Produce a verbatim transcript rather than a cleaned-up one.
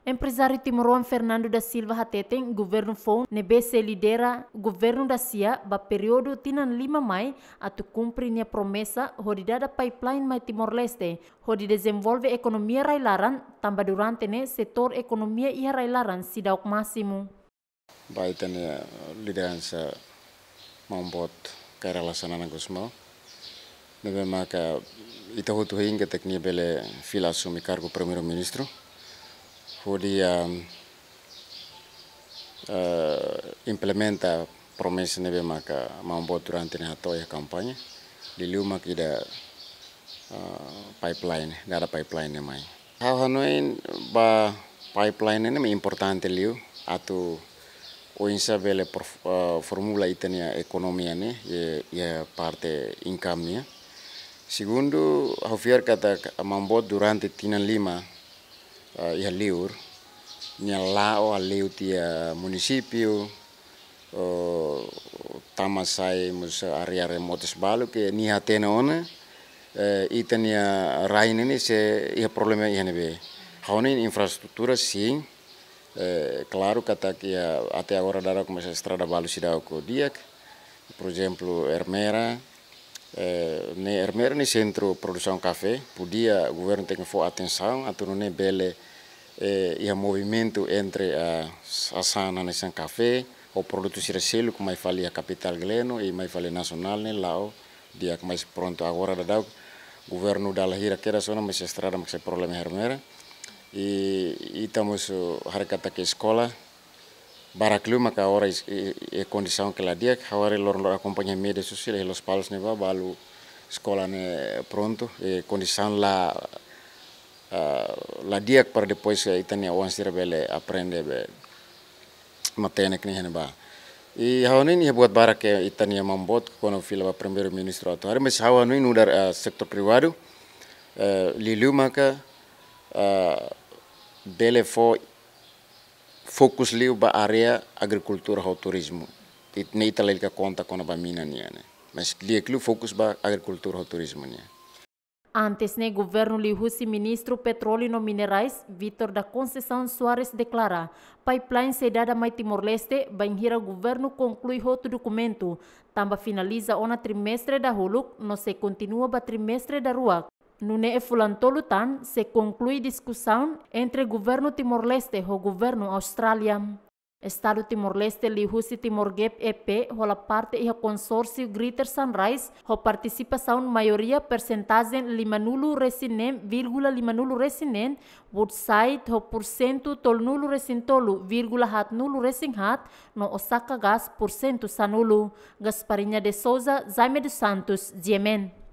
Empresário timoruan Fernando da Silva Hateten, governo Fon, nebe se lidera governo da S I A, ba período tinan lima mai, atu cumpre nia promessa, hodi dada pipeline mai Timor-Leste, hodi desenvolve economia railaran, tamba durante ne setor economia iha railaran sidauk máximo. Baita ne liderança mambot kaya relasanan agus mau. Nebe maka ita hutu hinga teknia bele fila assumi cargo primeiro-ministro. Hodi um, uh, implementa promessa nebe maka mambot durante ne hatoia kampanye. Liliu maka ida uh, pipeline, gada pipeline ne mai. Hau hanuin ba pipeline ne importante liu atu o insa bele uh, formula itania economia ne e, e parte income ne. Segundo, hau fiar kata mambot durante tinan lima uh, ia liur nia lao a liu tia municipio uh, tamasai mus area remotes balu ke ni hatena ona uh, itania raine ne se ia problema ia nebe. Hau ne infraestrutura sim. Eh, claro kata que até agora dará como essa estrada balu sidau ko diak, por exemplo Hermera, eh, ne Hermera ne centro produção café, podia o governo tem que for atenção, atu ne bele eh, ia movimento entre a a sana nesse café, o produto silo como mai fali a capital Gleno e mai fali nacional ne lao, diak mais pronto agora dará governo da lahira kera sona mas estrada mas problema Hermera. E estamos harkata ke escola baraklu maka ora e condição que lá dia agora lor lor acompanha mídia social e los palos ne va balu escola ne pronto e condição lá uh, lá dia para depois itania wan sira bele aprende be matene que ne ba e hawanin ia buat barak ke itania mambot kono fila primeiro ministro atual mas hawanin udar uh, sektor privado uh, lilu maka uh, bele fo fokus liu ba area agricultura ou turismo. It ne italelika conta com a bamina niane. Mas liu fokus ba agricultura ou turismo niane. Antes ne governo lihusi ministro petróleo e minerais Vitor da Conceição Soares declara pipeline sedada mai Timor-Leste banhira governo conclui outro documento tamba finaliza ona trimestre da huluk no se continua ba trimestre da ruak. No ne fulantolo tan se conclui discussão entre governo Timor-Leste e o governo Austrália. Estado Timor-Leste lihusi Timor-Gap E P rola parte e o consórcio Greater Sunrise ho participação maioria percentagem lima nulo resinem vírgula lima nulo resinen woodside ho porcento tol nulo resintolo vírgula hat nulo resinhat no Osaka gas porcento sanulo Gasparinha de Souza Jaime dos Santos Jemen.